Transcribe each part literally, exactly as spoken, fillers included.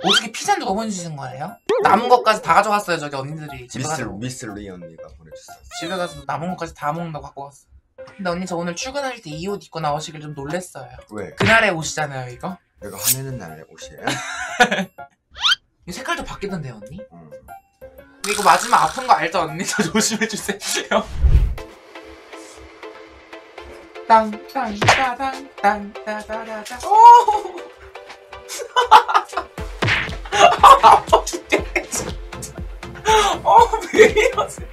어떻게 피자 누가 보내주신 거예요? 남은 것까지 다 가져갔어요. 저기 언니들이 집에 미스 가서 미스 리 언니가 보내줬어. 집에 가서 남은 것까지 다 먹는다고 갖고 갔어. 근데 언니 저 오늘 출근할 때 이 옷 입고 나오시길 좀 놀랬어요. 왜? 그날의 옷이잖아요 이거? 내가 화내는 날의 옷이에요? 이 색깔도 바뀌던데요 언니? 응. 근데 이거 맞으면 아픈 거 알죠 언니? 저 조심해주세요. 땅땅따당땅따다다다. 오! 아파 죽겠지. 어, 왜 이러세요?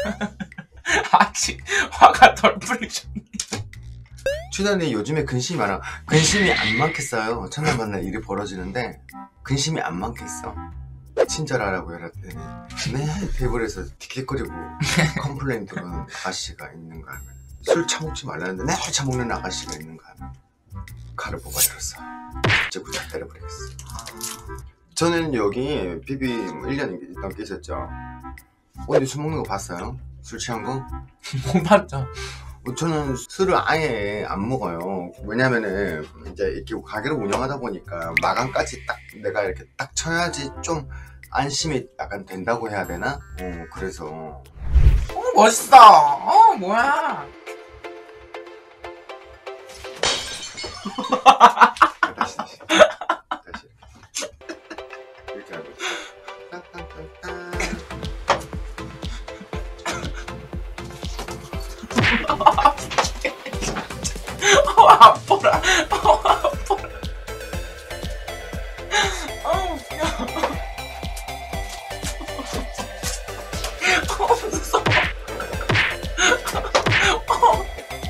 아직 화가 덜 풀리셨네. 추단이 요즘에 근심이 많아. 근심이 안 많겠어요. 첫날 만날 일이 벌어지는데 근심이 안 많겠어. 친절하라고 해라 때문에 네 테이블에서 틱틱거리고 컴플레인 들어오는 아가씨가 있는가 하면, 술 처먹지 말라는데 네 처먹는 아가씨가 있는가 하면 칼을 뽑아 들었어. 진짜 부탁 때려버리겠어. 저는 여기 비비 일 년 넘게 있었죠. 언니 술 먹는 거 봤어요? 술 취한 거? 못 봤죠. 저는 술을 아예 안 먹어요. 왜냐면은 이제 이렇게 가게를 운영하다 보니까 마감까지 딱 내가 이렇게 딱 쳐야지 좀 안심이 약간 된다고 해야 되나? 어 그래서 어 멋있어. 어 뭐야. 다시 다시 다시 이렇게 하고 어 아파라. 어 아파라. 어 웃겨. 어 무서워. 어.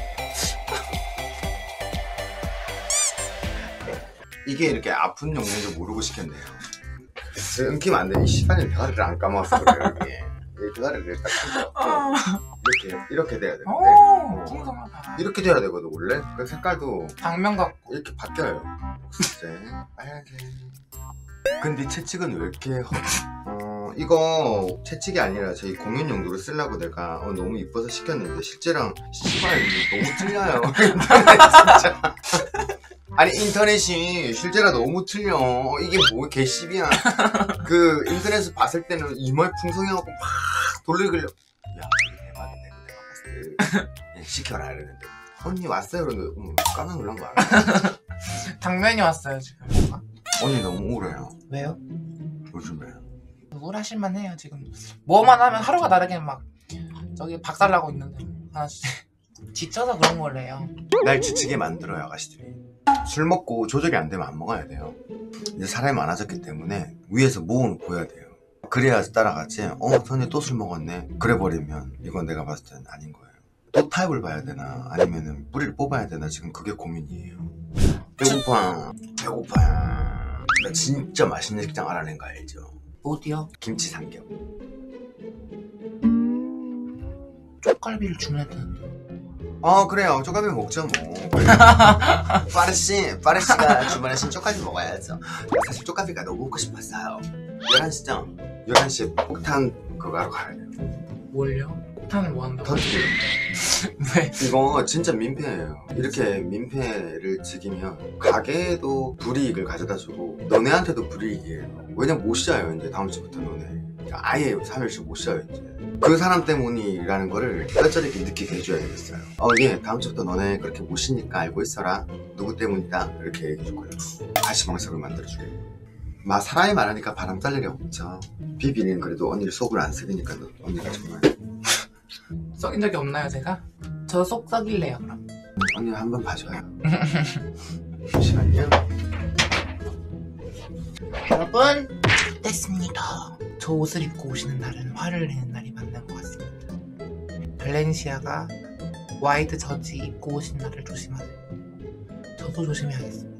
이게 이렇게 아픈 영상인 줄 모르고 시켰네요. 끊기면 안 돼. 이 시간에 대가리를 안 까먹었어 그래 여기. 이 대가리를 딱 끊겨. 이렇게 이렇게 돼야 되는데 오 풍성하다. 이렇게 돼야 되거든 원래. 그 색깔도 당면 같고 이렇게 바뀌어요. 녹색, 빨간색. 근데 채찍은 왜 이렇게 허... 어 이거 채찍이 아니라 저희 공연 용도로 쓰려고 내가 어, 너무 이뻐서 시켰는데 실제랑 씨발 너무 틀려요. 진짜. 아니 인터넷이 실제랑 너무 틀려. 어, 이게 뭐 개씹이야. 그 인터넷에서 봤을 때는 이마에 풍성해갖고 막 돌리길래 야 이게 대박이네. 내가 봤을 때 시켜라 이랬는데 언니 왔어요 그러는데 음, 깜짝 놀란 거 알아? 당면이 왔어요 지금. 언니 너무 우울해요. 왜요? 요즘에 우울하실만 해요 지금. 뭐만 하면 하루가 다르게 막 저기 박살나고 있는데 하나씩 지쳐서 그런 거래요. 날 지치게 만들어요 아가씨들이. 술 먹고 조절이 안 되면 안 먹어야 돼요. 이제 사람이 많아졌기 때문에 위에서 모아놓고 해야 돼요. 그래야 따라가지. 어 선이 또 술 먹었네 그래 버리면 이건 내가 봤을 때는 아닌 거예요. 또 타입을 봐야 되나 아니면은 뿌리를 뽑아야 되나 지금 그게 고민이에요. 배고파 배고파. 나 진짜 맛있는 식당 알아낸 거 알죠? 어디요? 김치 삼겹. 쪽갈비를 주문해야 되는데. 어 그래요. 쪽갈비 먹죠 뭐. 파르시 파르시가 주문하신 쪽갈비 먹어야죠. 사실 쪽갈비가 너무 먹고 싶었어요. 열한 시죠? 열한 시에 폭탄 그거 하러 가야 돼요. 뭘요? 폭탄을 뭐 한다고? 터지게. 왜? 이거 진짜 민폐예요. 이렇게 민폐를 지키면 가게에도 불이익을 가져다주고 너네한테도 불이익이에요. 왜냐면 못 쉬어요 이제 다음 주부터 너네. 아예 삼 일씩 못 쉬어요 이제. 그 사람 때문이라는 거를 뼈저리게 느끼게 해줘야 되겠어요. 어 예 다음 주부터 너네 그렇게 못 쉬니까 알고 있어라. 누구 때문이다 이렇게 얘기해줄 거예요. 다시 방석을 만들어줄게요. 막 사람이 많으니까 바람 쌀 일이 없죠. 비비는 그래도 언니를 속을 안 썩이니까 언니가 정말 썩인 적이 없나요 제가? 저 속 썩일래요 그럼. 언니 한번 봐줘요. 잠시만요. 여러분 됐습니다. 저 옷을 입고 오시는 날은 화를 내는 날이 맞는 것 같습니다. 발렌시아가 와이드 저지 입고 오신 날을 조심하세요. 저도 조심해야겠습니다.